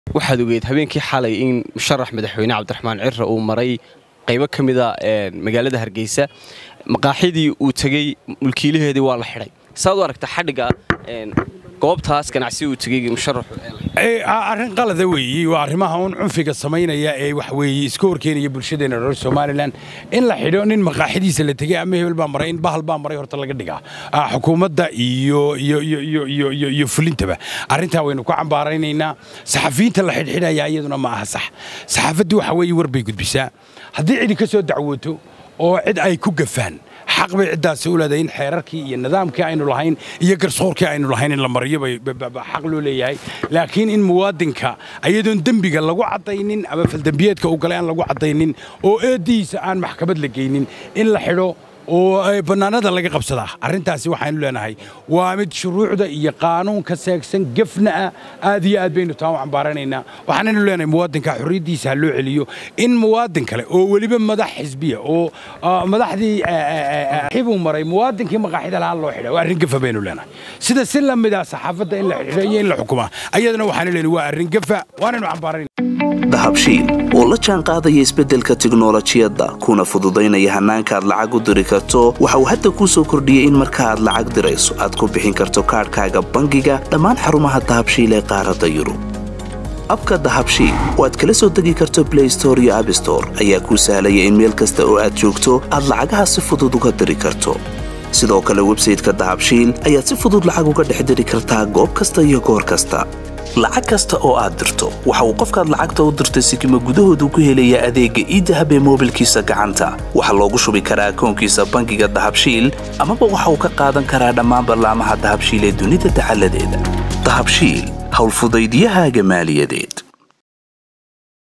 waxaad ogeed habeenkii xalay in musharax madaxweyne Cabdiraxmaan Cirre uu maray qaybo kamida magaalada Hargeysa maqaaxidii uu tagay mulkiilaheedii waa la xiray saad u aragtaa xadhiga goobtaas ganacsi uu tagay musharaxu arrin qalad weeyii waa arrimaha uu cunfiga sameynaya ee wax weeyii iska horkeenaya bulshadeena reer Soomaaliland in la xidho nin maqaaxidiisa la tagay ama hebel baa maray in bahal baa maray horta laga dhigaa xukuumadda iyo fulintaba arrinta waynu ku cambaaraynaynaa saxafiyiinta la xidhxidhaya iyaduna ma aha sax saxaafaddu waxa weeyii warbay gudbisaa haddii cid ka soo dacwooto oo cid ay ku gafaan حق بعداس أولادين حركي النظام كائن لهين يقرصور كائن لهين المرية بحق له ليه لكن إن موادنك أيدون دنبي قال لقوا عطينين أما في الدنبيات كأوكلان لقوا عطينين أو إديس عن محكمة لجينين إن لحلو وبنانada laga qabsadaa arintaasi waxaan leenahay waa mid shuruucda iyo qaanuunka seegsan gafna aad iyo aad baynu taa cambaaranaynaa waxaan leenahay muwaadinka xurriyadiisa loo celiyo in muwaadin kale oo waliba madax xisbiya oo madaxdii xibu maray muwaadinkii maqaaxida la loo xidhay waa arrin gafa baynu leenahay sida si la mid ah saxaafadda in la xidhay in la xukumaa ayadana waxaan leenahay waa arrin gafa waanaynu cambaaranaynaa dahabshiil oo la jaan qaadaya isbeddelka tiknoolajiyadda kuna fududaynaya hanaanka aad lacag u diri karto waxa uu hadda kuu soo kordhiyey in marka aad lacag dirayso aad ku bixin karto kaadhkaaga bangiga dhammaan xarumaha dahabshiil ee qaaradda Yurub abka dahabshiil oo aad kala soo degi karto Play Store iyo App Store ayaa kuu sahlaya in meel kasta oo aad joogto aad lacagaha si fudud uga diri karto sidoo kale website-ka dahabshiil ayaad si fudud lacag uga dhex diri kartaa goob kasta iyo goor kasta lacag kasta oo aad dirto waxa uu qofkaad lacagta u dirtay sikimo gudahoodu ku helayaa adeegga e-dahab ee moobilkiisa gacanta waxa loogu shubi karaa akoonkiisa bangiga dahabshiil ama waxa uu ka qaadan karaa dhammaan barnaamijyada dahabshiil ee dunida dacaladeeda dahabshiil hawl fudaydiyahaaga maaliyadeed